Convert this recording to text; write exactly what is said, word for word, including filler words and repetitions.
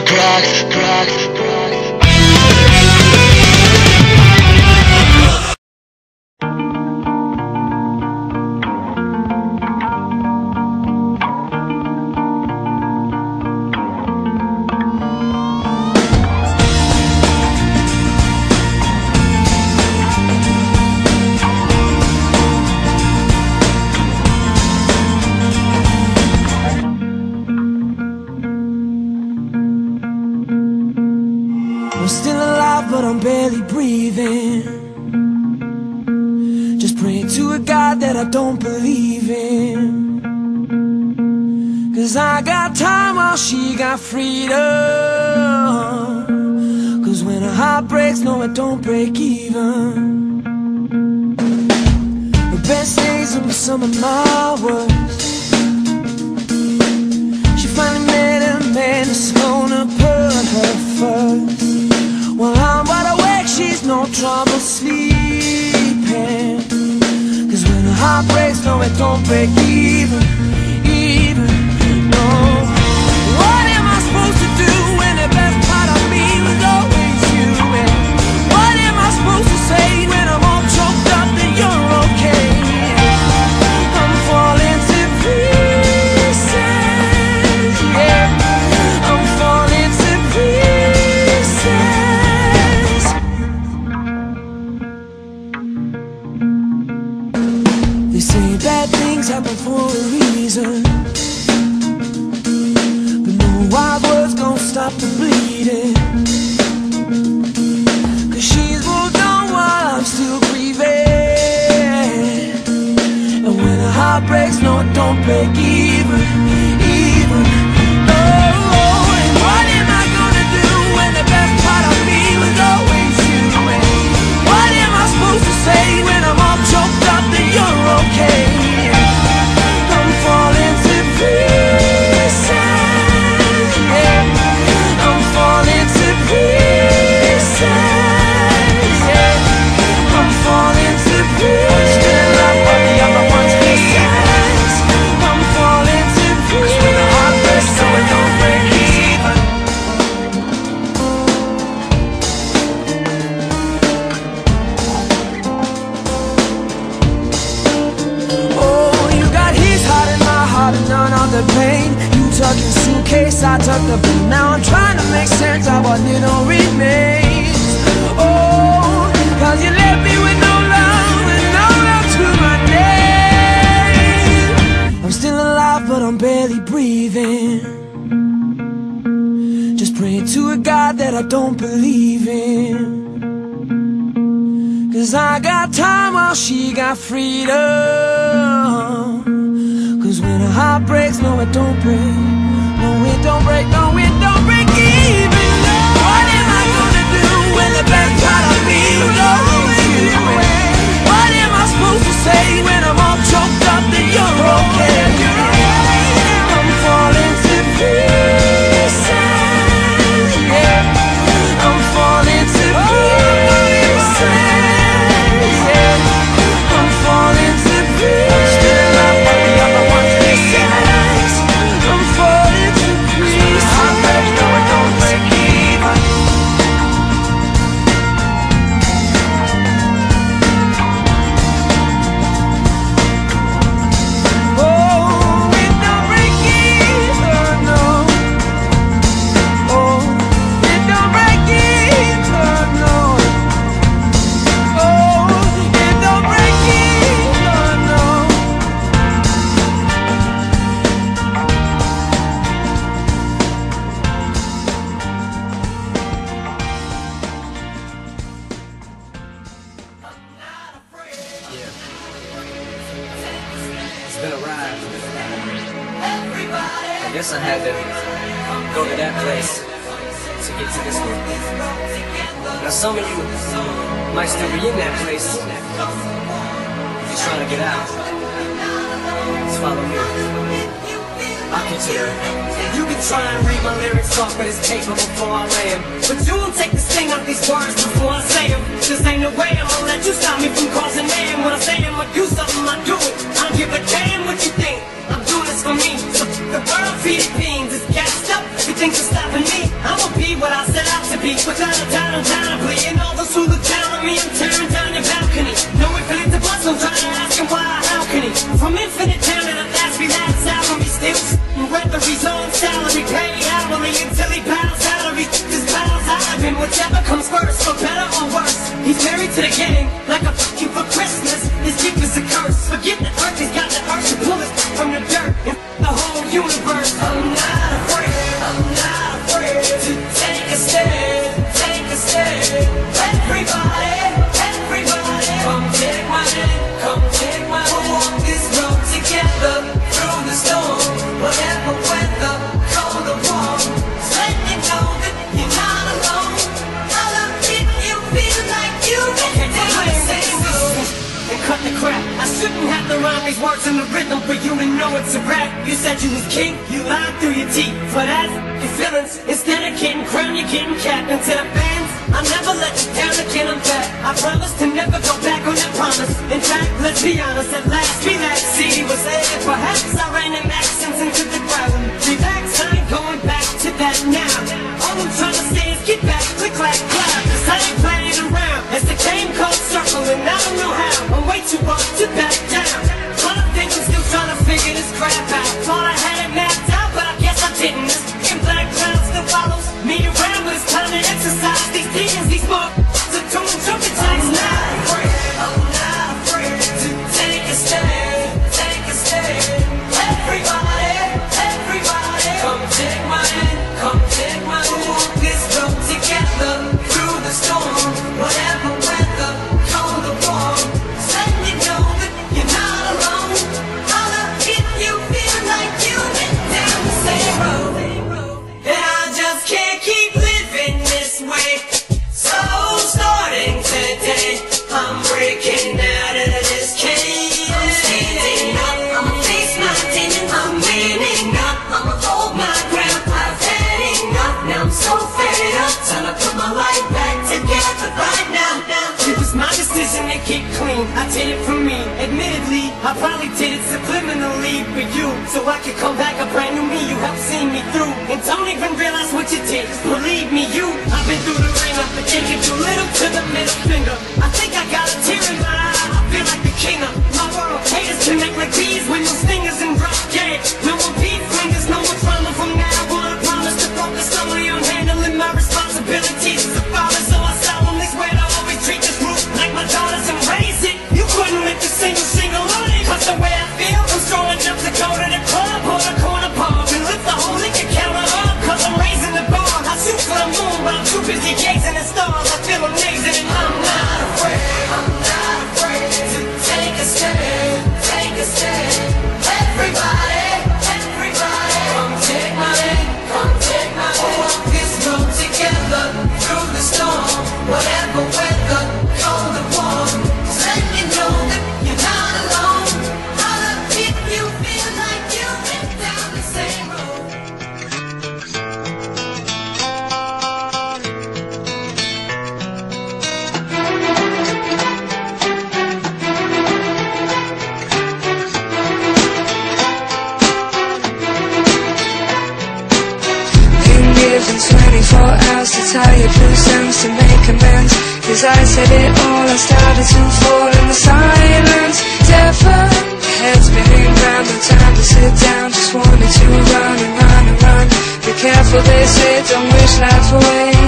crack, crack, crack. I'm still alive, but I'm barely breathing. Just praying to a God that I don't believe in. Cause I got time while she got freedom. Cause when a heart breaks, no, it don't break even. The best days will be some of my worst. She finally met a man that's gonna put her first. Well, I'm wide awake, she's no trouble sleeping. Cause when her heart breaks, no, it don't break even, even, no. What am I supposed to do when the best part of me was always you? And what am I supposed to say when I'm all choked up that you're okay? I'm falling to pieces, yeah. I'm falling to pieces. They say bad things happen for a reason, but no wild words gon' stop the bleeding. Cause she's moved on while I'm still grieving. And when a heart breaks, no, it don't break even, even. Oh, and what am I gonna do when the best part of me was always you? And what am I supposed to say when I'm all choked up that you're okay? I'm falling to pieces, yeah. I'm falling to pieces, yeah. I'm falling to pieces. Still alive, but the other one's pieces. I'm falling to pieces. When the heart breaks, so it don't break even. Oh, you got his heart and my heart and none of the pain. You tuck your suitcase, I tuck the blame. Now I'm trying to make sense of what little remains. Oh, cause you left me with no love and no love to my name. I'm still alive, but I'm barely breathing. Just praying to a God that I don't believe in. Cause I got time while she got freedom. Cause when a heart breaks, no, it don't break. No, it don't break, no, it don't break even. What am I gonna do when the best part of me was always you? What am I supposed to say when I'm all choked up that you're okay? I'm falling to pieces, yeah. I'm falling to pieces, yeah. I'm falling to pieces. Still alive, but the other one's pieces. I'm falling to pieces. Heart breaks, no, it don't break even. Oh, it don't break even, no. Oh, it don't break even, no. Oh, it don't break even, no. It's been a ride. I guess I had to go to that place to get to this one. Now some of you might still be in that place, just trying to get out. Just follow me. I'll get you there. You can try and read my lyrics off of this paper before I lay 'em, but you won't take the sting out these words before I say 'em. Just ain't no way I'm gonna let you stop me from causing mayhem. When I say I'ma do something, I do it. I don't give a damn what you think. I'm doing this for me. So the world feed it beans. It's gassed up. You think you're stopping me? I'm a still whether he's on salary, paid hourly until he bows out or he just bows out of him. Whichever comes first, for better or worse. He's married to the game, like a f*** you for Christmas. His gift is a curse. Forget the earth, he's got the earth to pull it from the dirt and the whole universe. I'm not afraid, I'm not afraid to take a stand, take a stand. Everybody, everybody, come take my hand, come take my hand. We'll walk this road together through the storm, whatever weather, cold or warm. Just let you know that you're not alone. I love it, you feel like you can take the same road and cut the crap. I shouldn't have to rhyme these words in the rhythm for you to know it's a rap. You said you was king, you lied through your teeth. For that, your feelings, instead of getting crowned, you're getting capped. And to the fans, I never let you down again, I'm back. I promise to never go back on that promise. In fact, let's be honest, at last, relax. C D was there, perhaps I ran them accents into the crowd. Relax, I ain't going back to that now. All I'm trying to say is get back, click, clack, clap. Cause I ain't playing around. It's the game called circling, I don't know how. I'm way too up to back down. All I think I'm still trying to figure this crap out. Thought I had it mapped out, but I guess I didn't. This f***ing black cloud still follows me around, but it's time to exercise these demons, these motherfuckers are doing jumping jacks. I'm not afraid, I'm not afraid to take a stand, take a stand. Everybody, everybody, come take my hand, come take my hand. We'll walk this road together through the storm, whatever weather, cold or warm. Just let you know that you're not alone. I love if you feel like you've been down the same road. And I just can't keep living this way. So starting today, I'm breaking out of this cage. I'm standing up, I'ma face my demons. I'm manning up, I'ma hold my ground. I've had enough, now I'm so fed up. Time to put my life back together right now. It was my decision to get clean, I did it for me. Admittedly, I probably did it subliminally for you, so I could come back a brand new me. You helped see me through, and don't even realize what you did. Believe me, you, I've been through the ringer, but you can do little to the middle finger. I think I got a tear in my eye, I feel like the king of my world. Haters connect like bees when those fingers and drop, yeah. No more beef fingers, no more trauma from now on. I promise to focus solely on handling my responsibilities as a father, so I solemnly swear to always treat this group like my daughters and raise it. You couldn't lift a single single on it, cause the way I feel, I'm strong enough to go to the club or the corner pub and lift the whole liquor counter up, cause I'm raising the bar. I shoot for the moon, but I'm too busy gazing at stars. I feel amazing and I'm not afraid, I'm not afraid to take a stand, take a stand. Everybody, everybody, come take my hand, come take my hand. We'll walk this road together through the storm, whatever weather, cold or warm. Just let you know that you're not alone. I love if you feel like you've been down the same road. Been given twenty-four hours to tie your loose ends to make amends. Cause I said it all, I started to fall in the silence. Different heads spinning round, no time to sit down. Just wanted to run and run and run. Be careful, they say, don't wish life away.